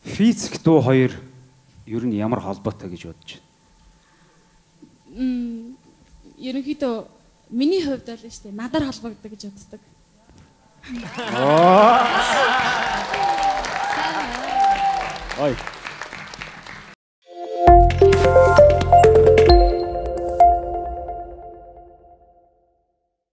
Физик дуу хоёр ер нь ямар холбоотой гэж бодож байна? Ерөнхийдөө миний хувьд бол шүү дээ надаар холбогддог гэж боддог. Ой.